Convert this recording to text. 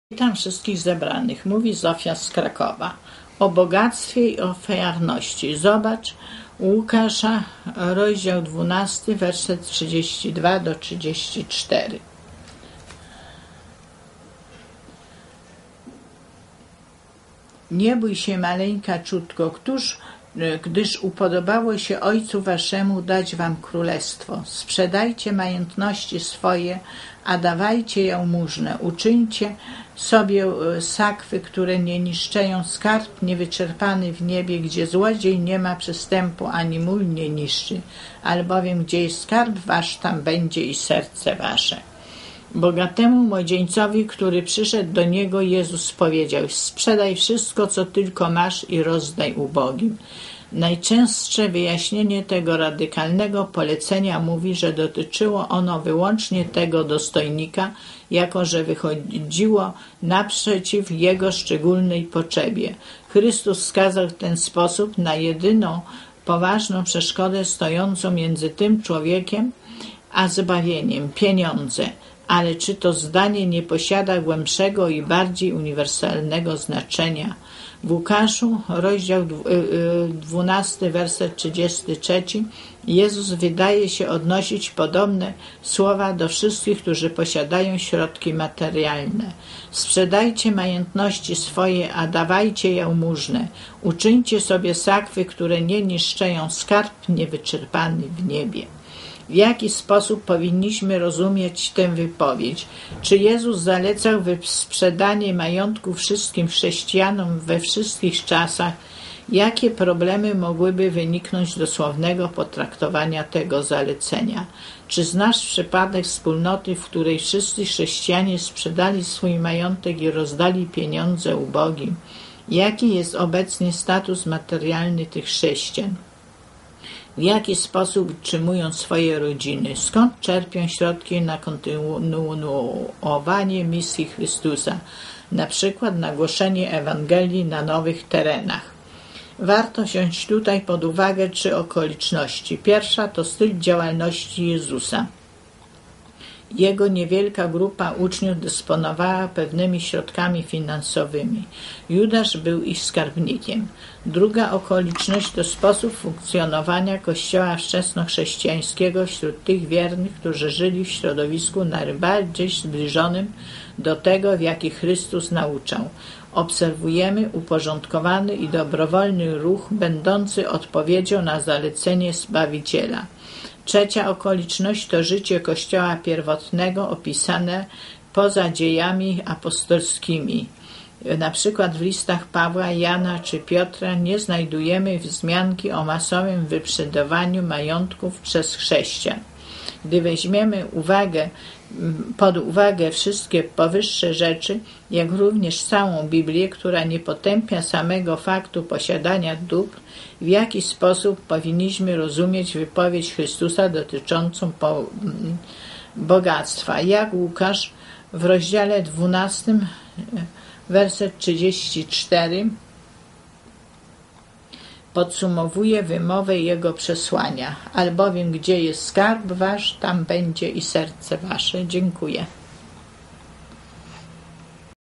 Witam wszystkich zebranych, mówi Zofia z Krakowa. O bogactwie i ofiarności. Zobacz Łukasza, rozdział 12, werset 32 do 34. Nie bój się, maleńka ciutko, gdyż upodobało się Ojcu Waszemu dać Wam królestwo. Sprzedajcie majątności swoje, a dawajcie jałmużnę. Uczyńcie sobie sakwy, które nie niszczeją, skarb niewyczerpany w niebie, gdzie złodziej nie ma przystępu, ani mól nie niszczy. Albowiem gdzie jest skarb Wasz, tam będzie i serce Wasze. Bogatemu młodzieńcowi, który przyszedł do niego, Jezus powiedział: sprzedaj wszystko, co tylko masz i rozdaj ubogim. Najczęstsze wyjaśnienie tego radykalnego polecenia mówi, że dotyczyło ono wyłącznie tego dostojnika, jako że wychodziło naprzeciw jego szczególnej potrzebie. Chrystus wskazał w ten sposób na jedyną poważną przeszkodę stojącą między tym człowiekiem a zbawieniem – pieniądze. Ale czy to zdanie nie posiada głębszego i bardziej uniwersalnego znaczenia? W Łukaszu, rozdział 12, werset 33, Jezus wydaje się odnosić podobne słowa do wszystkich, którzy posiadają środki materialne. Sprzedajcie majątności swoje, a dawajcie jałmużnę. Uczyńcie sobie sakwy, które nie niszczeją, skarb niewyczerpany w niebie. W jaki sposób powinniśmy rozumieć tę wypowiedź? Czy Jezus zalecał sprzedanie majątku wszystkim chrześcijanom we wszystkich czasach? Jakie problemy mogłyby wyniknąć z dosłownego potraktowania tego zalecenia? Czy znasz przypadek wspólnoty, w której wszyscy chrześcijanie sprzedali swój majątek i rozdali pieniądze ubogim? Jaki jest obecnie status materialny tych chrześcijan? W jaki sposób utrzymują swoje rodziny? Skąd czerpią środki na kontynuowanie misji Chrystusa? Na przykład na głoszenie Ewangelii na nowych terenach. Warto wziąć tutaj pod uwagę 3 okoliczności. Pierwsza to styl działalności Jezusa. Jego niewielka grupa uczniów dysponowała pewnymi środkami finansowymi. Judasz był ich skarbnikiem. Druga okoliczność to sposób funkcjonowania Kościoła wczesnochrześcijańskiego wśród tych wiernych, którzy żyli w środowisku najbardziej zbliżonym do tego, w jaki Chrystus nauczał. Obserwujemy uporządkowany i dobrowolny ruch, będący odpowiedzią na zalecenie Zbawiciela. Trzecia okoliczność to życie Kościoła pierwotnego opisane poza dziejami apostolskimi. Na przykład w listach Pawła, Jana czy Piotra nie znajdujemy wzmianki o masowym wyprzedawaniu majątków przez chrześcijan. Gdy weźmiemy pod uwagę wszystkie powyższe rzeczy, jak również całą Biblię, która nie potępia samego faktu posiadania dóbr, w jaki sposób powinniśmy rozumieć wypowiedź Chrystusa dotyczącą bogactwa? Jak Łukasz w rozdziale 12, werset 34 podsumowuje wymowę jego przesłania. Albowiem gdzie jest skarb wasz, tam będzie i serce wasze. Dziękuję.